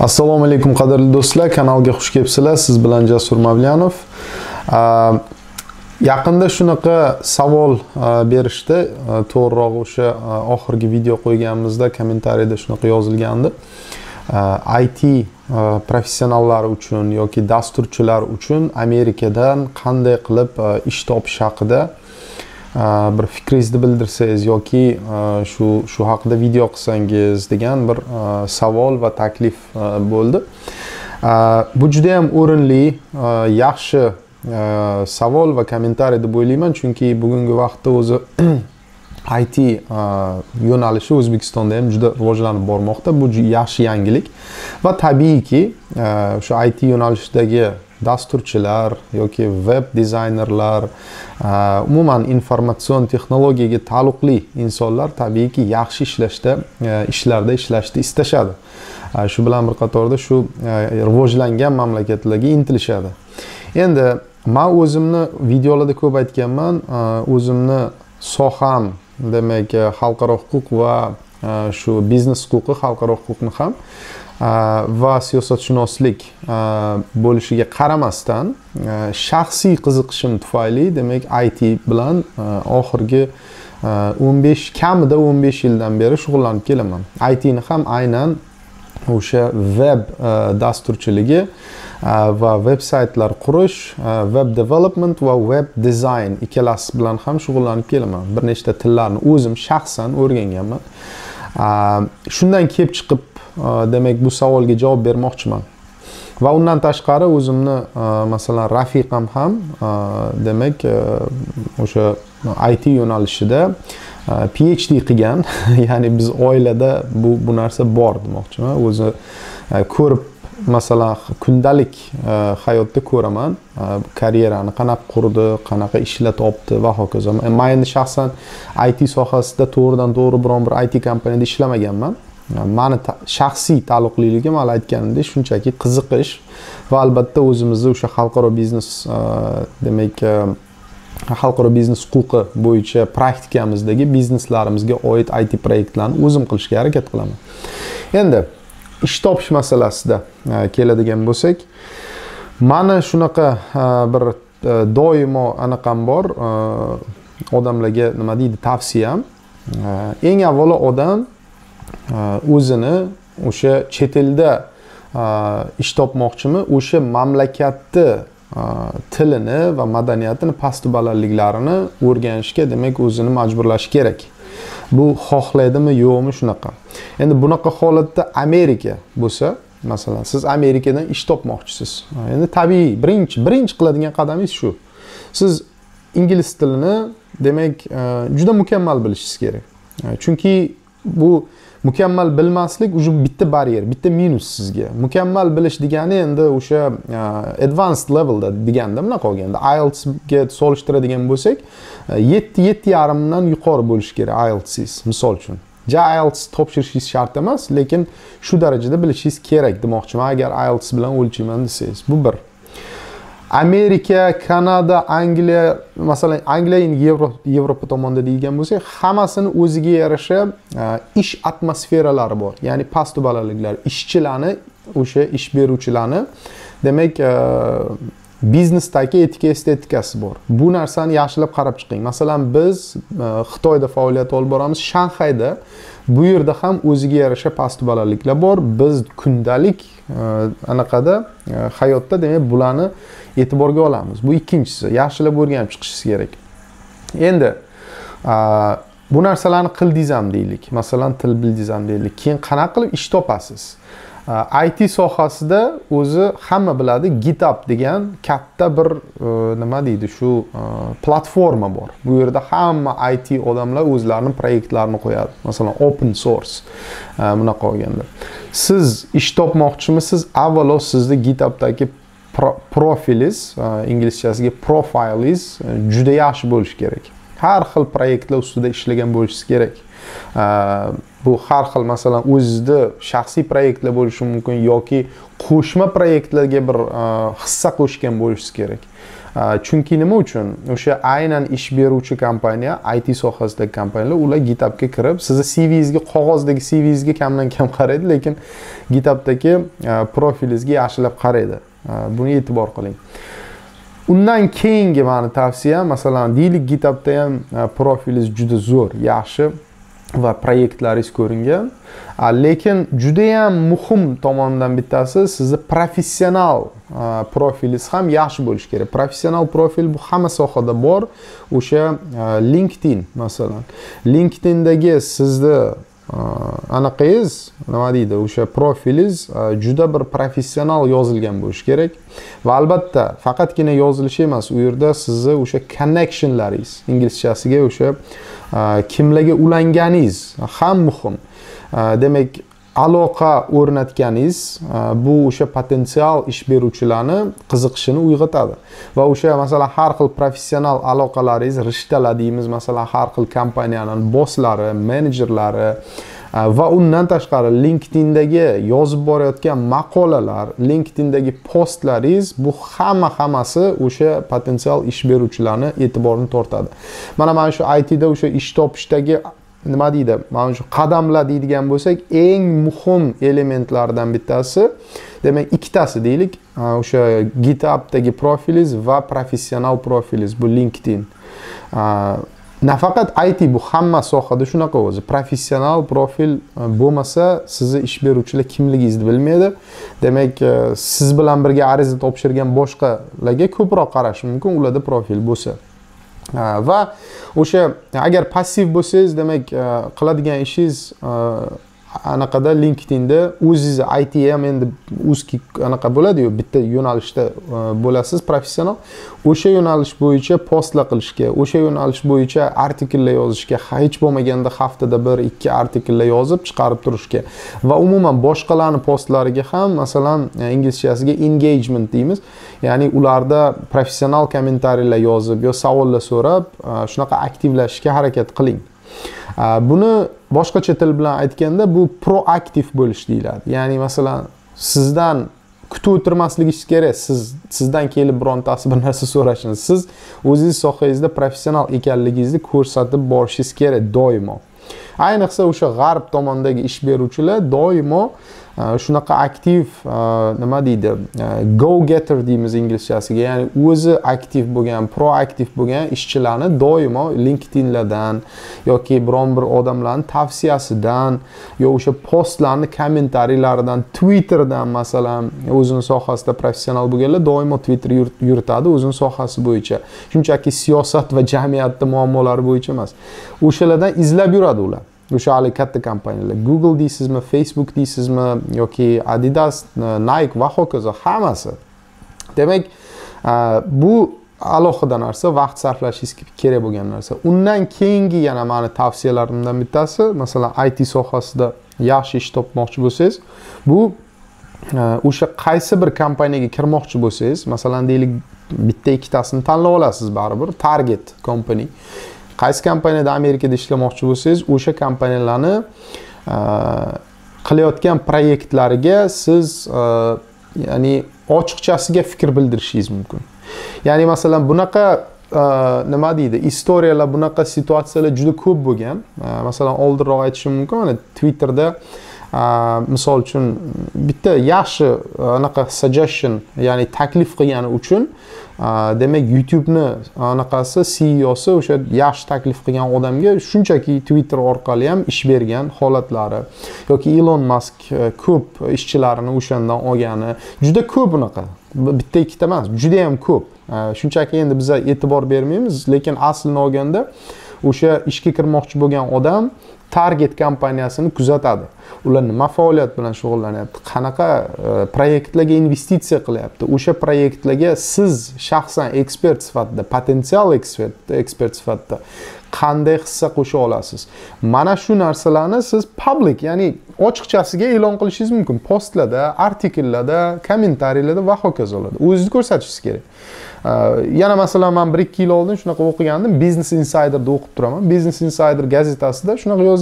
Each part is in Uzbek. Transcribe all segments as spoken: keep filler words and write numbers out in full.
Assalomu alaykum qadrli do'stlar, kanalga xush kelibsizlar. Siz bilan Jasur Mavlyanov. Yaqinda shunaqa savol berishdi. To'g'riroq o'sha oxirgi video qo'yganimizda kommentariyada shunaqa yozilgandi. I T professionallari uchun yoki dasturchilar uchun Amerikadan qanday qilib ish topish haqida bir fikringizni bildirsangiz yoki shu shu haqida video qilsangiz degan bir savol va taklif bo'ldi. Bu juda ham o'rinli, yaxshi savol va kommentariy deb o'ylayman, chunki bugungi vaqtda o'zi I T yo'nalishi O'zbekistonda ham juda rivojlanib bormoqda. Bu yaxshi yangilik va tabiiyki shu I T yo'nalishidagi dasturchilar yoki web dizaynerlar, umuman informatsion texnologiyaga taalluqli insonlar tabiiyki yaxshi ishlashda, ishlarda ishlashni istashadi. Shu bilan bir qatorda shu rivojlangan mamlakatlarga intilishadi. Endi men o'zimni videolarda ko'p aytganman, o'zimni soham demak xalqaro huquq va shu biznes huquqi, xalqaro huquqni ham va siyosatshunoslik bo'lishiga qaramasdan shaxsiy qiziqishim tufayli demak I T bilan oxirgi o'n besh kamida o'n besh yildan beri shug'ullanib kelaman. I T ni ham aynan o'sha web dasturchiligi va veb-saytlar qurish, web development va web design ikkalasi bilan ham shug'ullanib kelaman. Bir nechta tillarni o'zim shaxsan o'rganganman. Shundan kelib chiqib demak bu savolga javob bermoqchiman. Va undan tashqari o'zimni masalan rafiqam ham demak o'sha I T yo'nalishida PhD qilgan. Ya'ni biz oilada bu bu narsa bor demoqchiman. O'zi ko'rib masalan kundalik hayotda ko'raman, karyerani qanaqa qurdi, qanaqa ishlar topdi va hokazo. Men endi shaxsan I T sohasida to'g'ridan to'g'ri biron bir I T kompaniyada ishlamaganman. Mani shaxsiy taalluqliligim hali aytganimdek shunchaki qiziqish va albatta o'zimizda o'sha xalqaro biznes demak xalqaro biznes huquqi bo'yicha praktikamizdagi bizneslarimizga oid I T proyektlarni o'zim qilishga harakat qilaman. Endi ish topish masalasida keladigan bo'lsak, mana shunaqa bir doimo anaqam bor, odamlarga nima deydi, tavsiyam. Eng avvalo odam o'zini o'sha chet elda ish topmoqchimi, o'sha mamlakatni tilini va madaniyatini, past balandliklarini o'rganishga demak o'zini majburlash kerak. Bu xohlaydimi, yo'qmi shunaqa. Endi bunaqa holatda Amerika bo'lsa, masalan, siz Amerikadan ish topmoqchisiz. Endi tabiiy birinchi birinchi qiladigan qadamingiz shu. Siz ingliz tilini demak juda mukammal bilishingiz kerak. Chunki bu mukammal bilmaslik уже bitta baryer, bitta minus sizga. Mukammal bilish degani endi o'sha advanced levelda deganda bunaqa olganda I E L T S ga solishtiradigan bo'lsak, yetti yetti yarim dan yuqori bo'lishi kerak I E L T S, misol uchun. Ja I E L T S topshirishingiz shart emas, lekin shu darajada bilishingiz kerak demoqchiman agar I E L T S bilan o'lchayman desangiz. Bu bir. Amerika, Kanada, Angliya, masalan Angliya Yevropa Yevropa tomonda deyilgan bo'lsa, hammasini o'ziga yarasha ish atmosferalari bor. Ya'ni past balandliklar, ishchilarni, o'sha ish beruvchilarni demak biznesdagi etika estetikasi bor. Bu narsani yaxshilab qarab chiqing. Masalan, biz Xitoyda faoliyat olib boramiz, Shanxayda. Bu yerda ham o'ziga yarasha past balandliklar bor. Biz kundalik anaqada hayotda demak bularni e'tiborga olamiz. Bu ikkinchisi, yaxshilab o'rganib chiqishingiz kerak. Endi bu narsalarni qildingiz ham deylik. Masalan, til bildingiz ham deylik. Keyin qanaqa qilib ish topasiz? I T sohasida o'zi hamma biladi, GitHub degan katta bir nima deydi, shu platforma bor. Bu yerda hamma I T odamlar o'zlarining proyektlarini qo'yadi. Masalan, open source bunaqa olganda. Siz ish topmoqchimisiz? Avvalo sizni GitHubdagi profilingiz, inglizchasiga profilingiz juda yaxshi bo'lishi kerak. Har xil proyektlar ustida ishlagan bo'lishingiz kerak. Bu har xil masalan o'zingizda shaxsiy proyektlar bo'lishi mumkin yoki qo'shma proyektlarga bir hissa qo'shgan bo'lishingiz kerak. Chunki nima uchun? O'sha aynan ish beruvchi kompaniya, I T sohasidagi kompaniyalar ular GitHubga kirib, sizni C V'ingizga, qog'ozdagi C V'ingizga kamdan kam qaraydi, lekin GitHubdagi profilingizga yaxshilab qaraydi. Buni e'tibor qiling. Undan keyingi meni tavsiyam, masalan, deylik GitHubda ham profilingiz juda zo'r, yaxshi va proyektlaringiz ko'ringan. Lekin juda ham muhim tomondan bittasi sizni professional profilingiz ham yaxshi bo'lishi kerak. Professional profil bu hamma sohada bor. O'sha LinkedIn masalan. LinkedIndagi sizni anaqangiz, nima deydi, o'sha profilingiz juda bir professional yozilgan bo'lishi kerak. Va albatta, faqatgina yozilishi emas, u yerda sizni o'sha connectionlaringiz, inglizchasiga o'sha kimlarga ulanganingiz ham muhim. Demak, aloqa o'rnatganingiz bu o'sha potensial ish beruvchilarni qiziqishini uyg'otadi. Va o'sha masalan har xil professional aloqalaringiz, rishtalar deymiz, masalan har xil kompaniyaning bosslari, menejerlari va undan tashqari LinkedIndagi yozib borayotgan maqolalar, LinkedIndagi postlaringiz bu hamma hammasi o'sha potensial ish beruvchilarni e'tiborini tortadi. Mana mana shu I T'da o'sha ish topishdagi nima deydi? Mana shu qadamlar deydigan bo'lsak, eng muhim elementlardan bittasi, demak ikkitasi deylik, o'sha GitHubdagi profilingiz va professional profilingiz, bu LinkedIn. Nafaqat I T, bu hamma sohada shunaqa o'zi. Professional profil bo'lmasa, sizni ish beruvchilar kimligingizni bilmaydi. Demak, siz bilan birga ariza topshirgan boshqalarga ko'proq qarash mumkin, ularda profil bo'lsa. Va o'sha agar passiv bo'lsangiz, demak qiladigan ishingiz anaqada LinkedInda o'zingiz I T ham endi uzki anaqa bo'ladi-yu, bitta yo'nalishda bo'lasiz professional. O'sha yo'nalish bo'yicha postlar qilishga, o'sha yo'nalish bo'yicha artikellar yozishga, hech bo'lmaganda haftada bir ikki artikellar yozib chiqarib turishga va umuman boshqalarning postlariga ham masalan inglizchasiga engagement deymiz. Ya'ni ularda professional kommentariyalar yozib yo savollar so'rab, shunaqa aktivlashishga harakat qiling. Buni boshqacha til bilan aytganda bu proaktiv bo'lish deyiladi. Ya'ni masalan sizdan kutib o'tirmasligingiz kerak. Siz sizdan kelib birontasi bir narsa so'rashini, siz o'zingiz sohangizda professional ekanligingizni ko'rsatib borishingiz kerak doimo. Ayniqsa o'sha g'arb tomondagi ish beruvchilar doimo shunaqa aktiv, nima deydi, go getter deymiz inglizchasiga, ya'ni o'zi aktiv bo'lgan, proaktiv bo'lgan ishchilarni doimo LinkedInlardan yoki biron bir odamlarning tavsiyasidan yo o'sha postlarni kommentariyalaridan, Twitterdan masalan, o'zining sohasida professional bo'lganlar doimo Twitter yuritadi o'zining sohasi bo'yicha. Shunchaki siyosat va jamiyatning muammolari bo'yicha emas. O'shalardan izlab yuradi ular. O'sha hali katta kompaniyalar, Google deysizmi, Facebook deysizmi yoki Adidas, Nike va hokazo hammasi. Demak, bu alohida narsa, vaqt sarflashingiz kerak bo'lgan narsa. Undan keyingi yana meni tavsiyalarimdan bittasi, masalan I T sohasida yaxshi ish topmoqchi bo'lsangiz, bu o'sha qaysi bir kompaniyaga kirmoqchi bo'lsangiz, masalan deylik bitta ikkitasini tanlab olasiz baribir, target company. Qaysi kompaniyada Amerikada ishlamoqchi bo'lsangiz, o'sha kompaniyalarni qilayotgan proyektlariga siz ya'ni ochiqchasiga fikr bildirishingiz mumkin. Ya'ni masalan bunaqa nima deydi, istoriyalar, bunaqa situatsiyalar juda ko'p bo'lgan. Masalan, oldinroq aytishim mumkin, mana Twitterda misol uchun bitta yaxshi anaqa suggestion, ya'ni taklif qilgani uchun demak YouTube'ni anaqasi C E O'si o'sha yaxshi taklif qilgan odamga shunchaki Twitter orqali ham ish bergan holatlari yoki Elon Musk ko'p ishchilarini o'shandan olgani juda ko'p unaqa. Bitta ikkita emas, juda ham ko'p. Shunchaki endi biz e'tibor bermaymiz, lekin aslini olganda o'sha ishga kirmoqchi bo'lgan odam target kompaniyasini kuzatadi. Ular nima faoliyat bilan shug'ullanyapti, qanaqa proyektlarga investitsiya qilyapti, o'sha proyektlarga siz shaxsan ekspert sifatida, potensial ekspert, ekspert sifatida qanday hissa qo'sha olasiz. Mana shu narsalarni siz public, ya'ni ochiqchasiga e'lon qilishingiz mumkin. Postlarda, artikellarda, kommentariyalarda va hokazolarda. O'zingizni ko'rsatishingiz kerak. Yana masalan men bir ikki yil oldin shunaqa o'qigandim, Business Insider'da o'qib turaman. Business Insider gazetasida shunaqa yozgan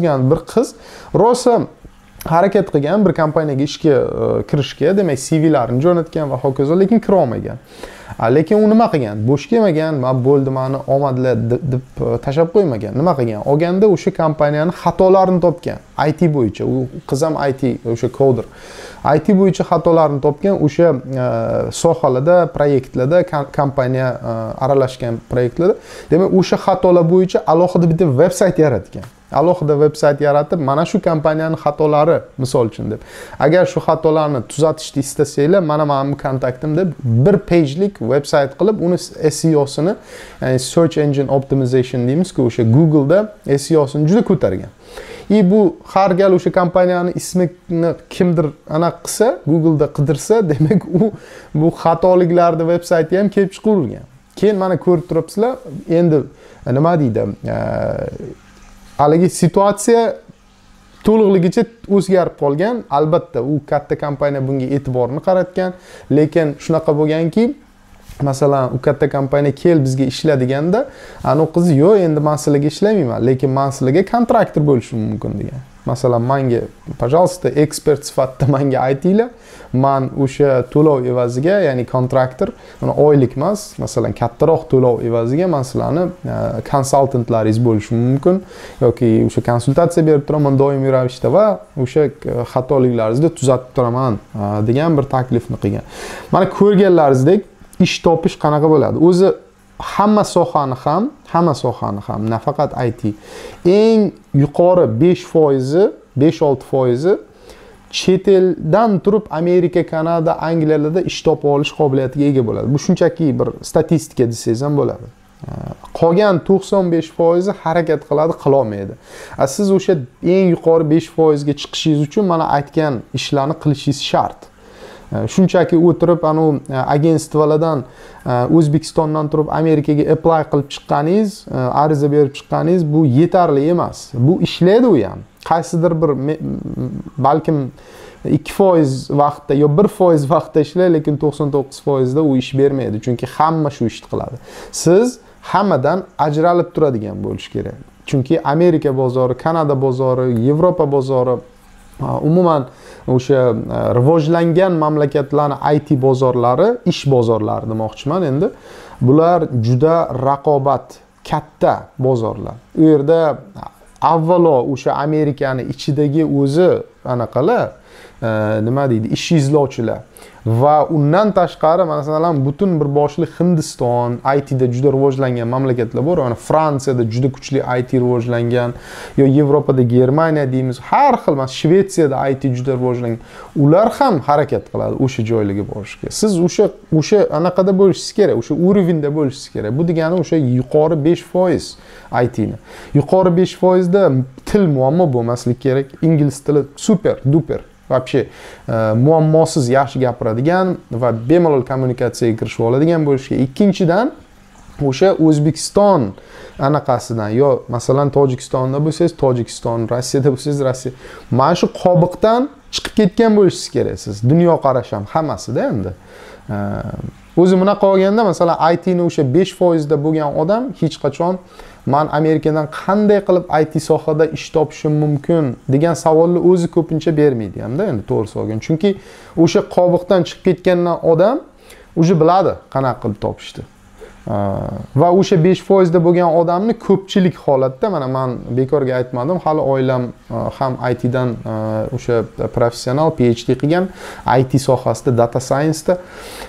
yozgan bir qiz rosa harakat qilgan bir kompaniyaga ishga kirishga, demak C V'larini jo'natgan va hokazo, lekin kira olmagan. Lekin u nima qilgan? Bo'sh kelmagan, "Men bo'ldi, meni omadlar" deb tashab qo'ymagan. Nima qilgan? Olganda o'sha kompaniyani xatolarini topgan. I T bo'yicha, u qiz ham I T, o'sha coder. I T bo'yicha xatolarni topgan, o'sha sohalarda, proyektlarda, kompaniya aralashgan proyektlarda. Demak, o'sha xatolar bo'yicha alohida bitta veb-sayt yaratgan. Alohida veb-sayt yaratib, mana shu kompaniyaning xatolari, misol uchun deb. Agar shu xatolarni tuzatishni istasanglar, mana mening kontaktim deb bir pagelik veb-sayt qilib, uni S E O'sini, ya'ni Search Engine Optimization deymiz-ku, o'sha Google'da S E O'sini juda ko'targan. И bu har gal o'sha kompaniyani ismini kimdir aniq qilsa, Google'da qidirsa, demak u bu xatoliklarni veb-sayti ham kelib chiqavergan. Keyin mana ko'rib turibsizlar, endi nima deydi? Haligi situatsiya to'liqligicha o'zgarib qolgan. Albatta, u katta kompaniya bunga e'tiborni qaratgan, lekin shunaqa bo'lganki, masalan, u katta kompaniya kel bizga ishla deganda, ana qiz yo'q, endi men sizlarga ishlamayman, lekin men sizlarga kontraktor bo'lishim mumkin degan. Masalan, menga, пожалуйста, ekspert sifatida menga aytinglar, men o'sha to'lov evaziga, ya'ni kontraktor, uni oylik emas, masalan, kattaroq to'lov evaziga men sizlarni konsultantlaringiz bo'lishim mumkin yoki o'sha konsultatsiya berib turaman doimiy ravishda va o'sha xatoliklaringizni tuzatib turaman degan bir taklifni qilgan. Mana ko'rganlaringizdek, ish topish qanaqa bo'ladi? O'zi hamma sohani ham, hamma sohani ham, nafaqat I T, eng yuqori besh foiz, besh olti foiz chet eldan turib Amerika, Kanada, Angliyalarda ish topib olish qobiliyatiga ega bo'ladi. Bu shunchaki bir statistika desangiz ham bo'ladi. Qolgan to'qson besh foiz harakat qiladi, qila olmaydi. Siz o'sha eng yuqori besh foiz ga chiqishingiz uchun mana aytgan ishlarni qilishingiz shart. Shunchaki o'tirib anu agentstvalardan O'zbekistondan turib Amerikaga apply qilib chiqqaningiz, ariza berib chiqqaningiz bu yetarli emas. Bu ishlaydi u ham. Qaysidir bir balkim ikki foiz vaqtda yo bir foiz vaqtda ishlaydi, lekin to'qson to'qqiz foiz da u ish bermaydi, chunki hamma shu ishni qiladi. Siz hammadan ajralib turadigan bo'lish kerak. Chunki Amerika bozori, Kanada bozori, Yevropa bozori, umuman o'sha rivojlangan mamlakatlarning I T bozorlari, ish bozorlari demoqchiman endi. Bular juda raqobat katta bozorlar. U yerda avvalo o'sha Amerikani ichidagi o'zi anaqalar, nima deydi, ish izlovchilar va undan tashqari masalan butun bir boshli Hindiston I T da juda rivojlangan mamlakatlar bor. Ya'ni Fransiyada juda kuchli I T rivojlangan, yo Yevropada Germaniya deymiz, har xil, mas Shvetsiyada I T juda rivojlangan. Ular ham harakat qiladi o'sha joylarga borishga. Siz o'sha o'sha anaqada bo'lishingiz kerak, o'sha urovenda bo'lishingiz kerak. Bu degani o'sha yuqori besh foiz I T ni. Yuqori besh foiz da til muammo bo'lmasligi kerak. Ingliz tili super, duper. Вообще muammosiz yaxshi gapiradigan va bemalol kommunikatsiyaga kirishib oladigan bo'lishga. Ikkinchidan, o'sha O'zbekiston anaqasidan yo masalan Tojikistonda bo'lsangiz, Tojikiston, Rossiyada bo'lsangiz, Rossiya. Mana shu qobiqdan chiqib ketgan bo'lishingiz kerak siz. Dunyo qarash ham hammasida endi. O'zi bunaqa olganda, masalan, I T ni o'sha besh foiz da bo'lgan odam hech qachon "Men Amerikadan qanday qilib I T sohada ish topishim mumkin" degan savolni o'zi ko'pincha bermaydi hamda, endi to'g'risi olgan. Chunki o'sha qobiqdan chiqib ketgandan odam o'zi biladi qanaqa qilib topishdi. Va o'sha besh foiz da bo'lgan odamni ko'pchilik holatda, mana men bekorga aytmadim, hali oilam ham I T dan o'sha professional P H D qilgan, I T sohasida, data science da.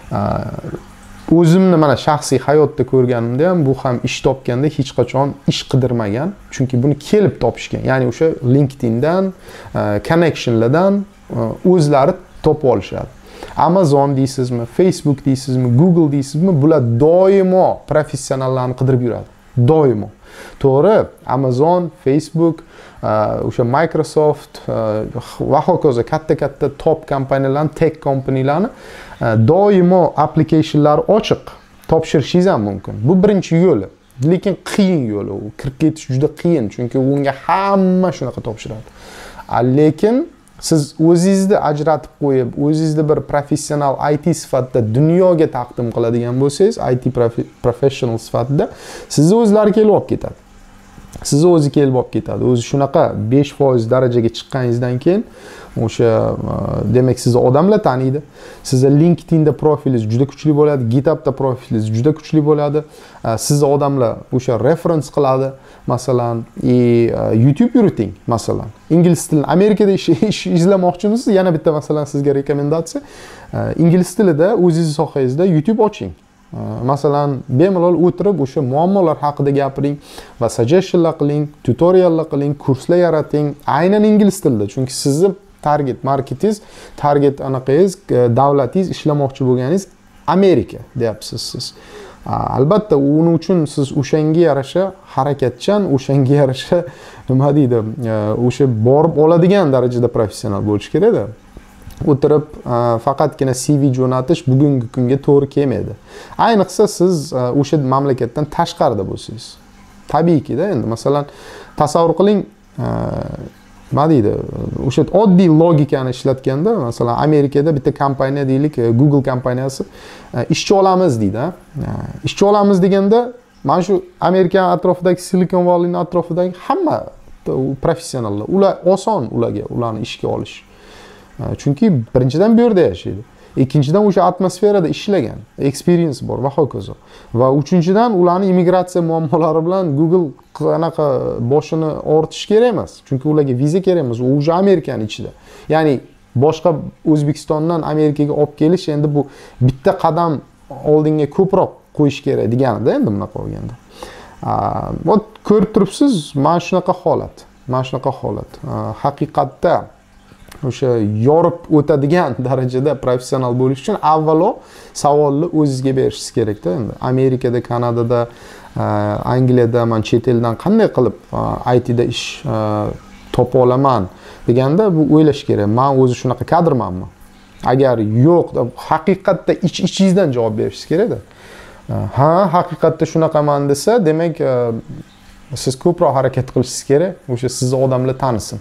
O'zimni mana shaxsiy hayotda ko'rganimda ham bu ham ish topganda hech qachon ish qidirmagan, chunki buni kelib topishgan. Ya'ni o'sha LinkedIndan, connectionlardan o'zlari topib olishadi. Amazon deysizmi, Facebook deysizmi, Google deysizmi, bular doimo professionallarni qidirib yuradi. Doimo. To'g'ri, Amazon, Facebook, o'sha Microsoft va hokazo katta-katta top kompaniyalarni, tech kompaniyalarni doimo applicationlar ochiq, topshirishingiz ham mumkin. Bu birinchi yo'li. Lekin qiyin yo'li, u kirib ketish juda qiyin, chunki unga hamma shunaqa topshiradi. Lekin siz o'zingizni ajratib qo'yib, o'zingizni bir professional I T sifatida dunyoga taqdim qiladigan bo'lsangiz, I T professional sifatida sizni o'zlari kelib olib ketadi. sizni o'zi kelib olib ketadi. O'zi shunaqa besh foiz darajaga chiqqaningizdan keyin o'sha demak sizni odamlar taniydi. Sizni LinkedInda profilingiz juda kuchli bo'ladi, GitHubda profilingiz juda kuchli bo'ladi. Sizni odamlar o'sha reference qiladi. Masalan, e, YouTube yuriting, masalan. Ingliz tilini Amerikada ish, ish izlamoqchimisiz? Yana bitta masalan sizga rekomendatsiya. Ingliz tilida o'zingiz sohangizda YouTube oching. Masalan, bemalol o'tirib o'sha muammolar haqida gapiring va suggestionlar qiling, tutoriallar qiling, kurslar yarating, aynan ingliz tilida. Chunki sizni target marketingiz, target anaqangiz, davlatingiz ishlamoqchi bo'lganingiz Amerika deyapsiz siz. Albatta, uning uchun siz o'shanga yarasha harakatchan, o'shanga yarasha nima deydi, o'sha borib oladigan darajada professional bo'lish kerak-da. O'tirib faqatgina C V jo'natish bugungi kunga to'g'ri kelmaydi. Ayniqsa siz o'sha mamlakatdan tashqarida bo'lsangiz. Tabiiyki-da, endi masalan, tasavvur qiling, nima deydi, o'sha oddiy logikani ishlatganda, masalan, Amerikada bitta kompaniya deylik, Google kompaniyasi ishchi olamiz deydi. Ishchi olamiz deganda, mana shu Amerika atrofidagi Silicon Valley atrofidagi hamma professionallar, ular oson ularga ularni ishga olish. Chunki birinchidan bu yerda yashaydi. Ikkinchidan o'sha atmosferada ishlagan, experience bor va hokazo. Va uchinchidan ularning immigratsiya muammolari bilan Google qanaqa boshini ortish kerak emas. Chunki ularga viza kerak emas, u o'sha Amerikaning ichida. Ya'ni boshqa O'zbekistondan Amerikaga olib kelish endi bu bitta qadam oldinga ko'proq qo'yish kerak deganida endi bunaqa bo'lganda. Bu ko'rib turibsiz, mana shunaqa holat. Mana shunaqa holat. Haqiqatda o'sha yorib o'tadigan darajada professional bo'lish uchun avvalo savolni o'zingizga berishingiz kerak-da endi. Amerikada, Kanadada, Angliyada men chet eldan qanday qilib I T da ish topa olaman deganda bu o'ylash kerak. Men o'zi shunaqa kadrmanmi? Agar yo'q, haqiqatda ich-ichingizdan javob berishingiz kerak-da. Ha, haqiqatda shunaqaman desa, demak siz ko'proq harakat qilishingiz kerak, o'sha sizni odamlar tanisin.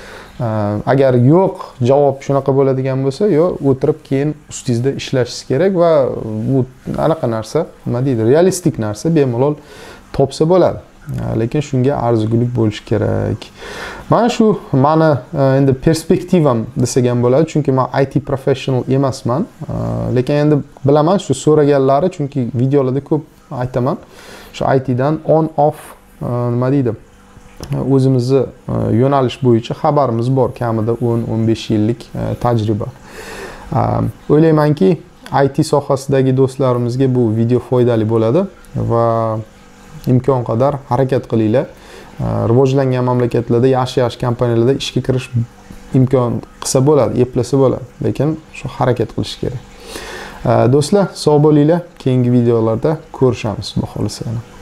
Agar yo'q, javob shunaqa bo'ladigan bo'lsa, yo'q, o'tirib keyin ustingizda ishlashingiz kerak va bu anaqa narsa, nima deydi, realistik narsa bemalol topsa bo'ladi. Lekin shunga arzigulik bo'lish kerak. Mana shu meni endi perspektivam desak ham bo'ladi, chunki men I T professional emasman. Lekin endi bilaman shu so'raganlari, chunki videolarda ko'p aytaman. Shu I T dan on off nima deydi, o'zimizni yo'nalish bo'yicha xabarimiz bor, kamida o'n o'n besh yillik tajriba. O'ylaymanki, I T sohasidagi do'stlarimizga bu video foydali bo'ladi va imkon qadar harakat qilinglar. Rivojlangan mamlakatlarda, yaxshi-yaxshi kompaniyalarda ishga kirish imkon qilsa bo'ladi, eplasa bo'ladi, lekin shu harakat qilish kerak. Do'stlar, sog' bo'linglar. Keyingi videolarda ko'rishamiz, xudo xolisa.